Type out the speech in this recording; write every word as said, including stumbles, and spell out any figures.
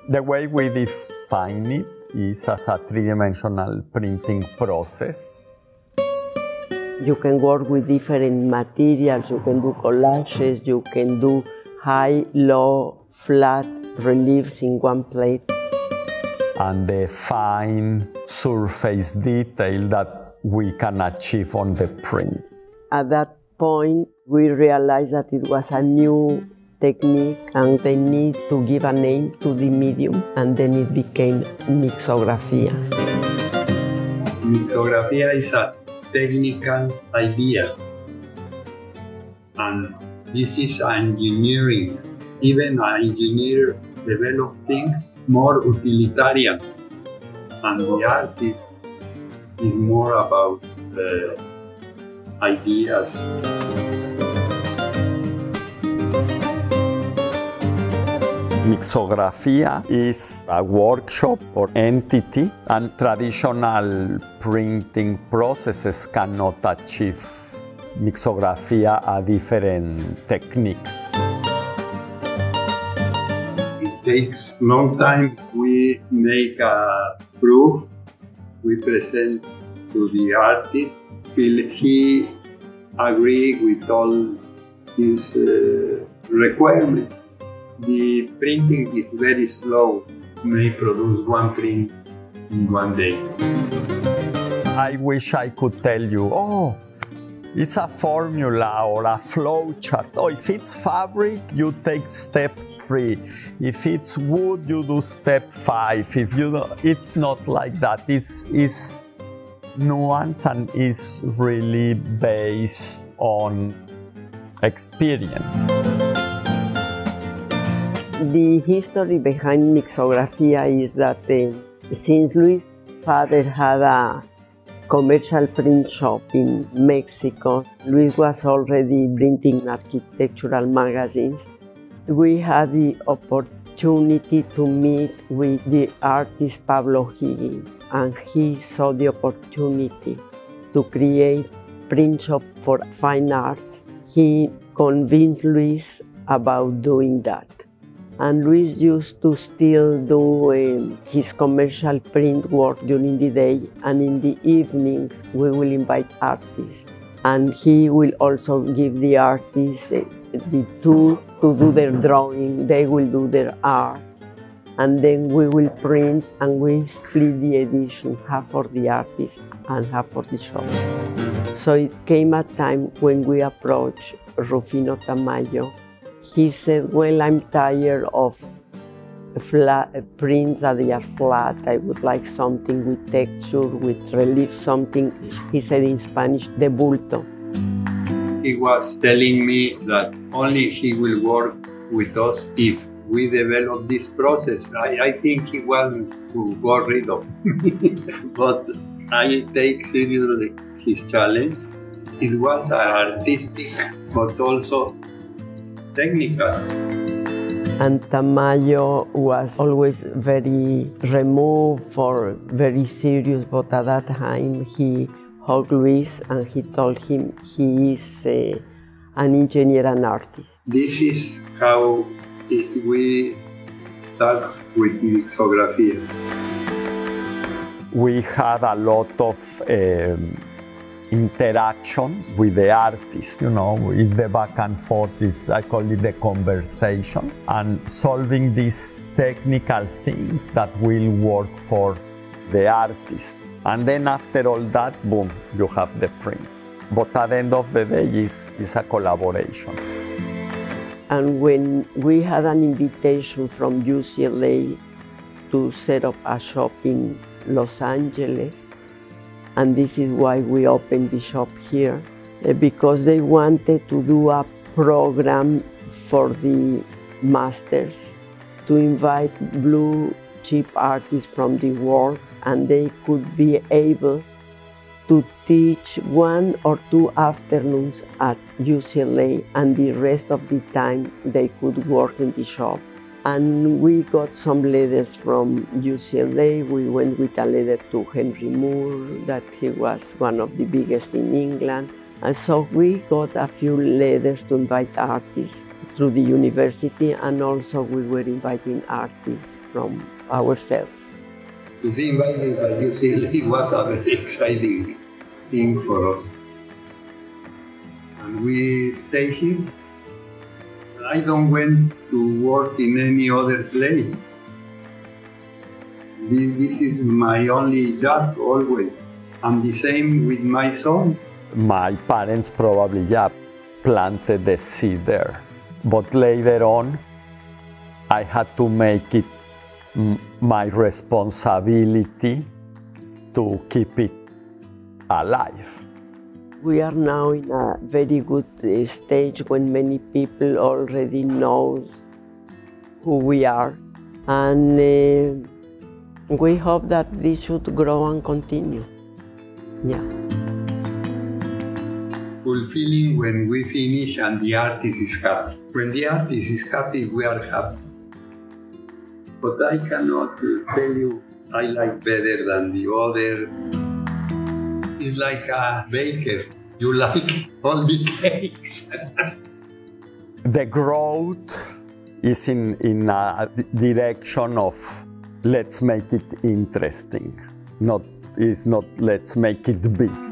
The way we define it is as a three-dimensional printing process. You can work with different materials, you can do collages, you can do high, low, flat reliefs in one plate. And the fine surface detail that we can achieve on the print. At that point, we realized that it was a new technique and they need to give a name to the medium, and then it became mixografía. Mixografía is a technical idea, and this is engineering. Even an engineer develops things more utilitarian, and the artist is more about the ideas. Mixografía is a workshop or entity, and traditional printing processes cannot achieve mixografía, a different technique. It takes long time. We make a proof, we present to the artist till he agree with all his uh, requirements. The printing is very slow. May produce one print in one day. I wish I could tell you, oh, it's a formula or a flow chart. Oh, if it's fabric, you take step three. If it's wood, you do step five. If you do, it's not like that. It's, it's nuance and is really based on experience. The history behind mixografía is that uh, since Luis' father had a commercial print shop in Mexico, Luis was already printing architectural magazines. We had the opportunity to meet with the artist Pablo Higgins, and he saw the opportunity to create print shop for fine art. He convinced Luis about doing that. And Luis used to still do um, his commercial print work during the day, and in the evenings we will invite artists. And he will also give the artists uh, the tool to do their drawing, they will do their art. And then we will print and we split the edition, half for the artist and half for the shop. So it came a time when we approached Rufino Tamayo. He said, well, I'm tired of flat prints that they are flat. I would like something with texture, with relief, something, he said in Spanish, de bulto. He was telling me that only he will work with us if we develop this process. I, I think he wants to go rid of me, but I take seriously his challenge. It was artistic, but also technical. And Tamayo was always very removed or very serious, but at that time he hugged Luis and he told him he is uh, an engineer and artist. This is how it, we start with mixografía. We had a lot of um, interactions with the artist, you know, is the back and forth, is, I call it the conversation, and solving these technical things that will work for the artist. And then after all that, boom, you have the print. But at the end of the day, it's, it's a collaboration. And when we had an invitation from U C L A to set up a shop in Los Angeles, and this is why we opened the shop here, because they wanted to do a program for the masters to invite blue chip artists from the world, and they could be able to teach one or two afternoons at U C L A, and the rest of the time they could work in the shop. And we got some letters from U C L A. We went with a letter to Henry Moore, that he was one of the biggest in England. And so we got a few letters to invite artists through the university, and also we were inviting artists from ourselves. To be invited by U C L A was a very exciting thing for us. And we stay here. I don't went to work in any other place. This, this is my only job always. And the same with my son. My parents probably, yeah, planted the seed there. But later on, I had to make it my responsibility to keep it alive. We are now in a very good uh, stage when many people already know who we are, and uh, we hope that this should grow and continue. Yeah. Fulfilling when we finish and the artist is happy. When the artist is happy, we are happy. But I cannot tell you I like better than the other. It's like a baker. You like all the cakes. The growth is in, in a direction of let's make it interesting. Not, it's not let's make it big.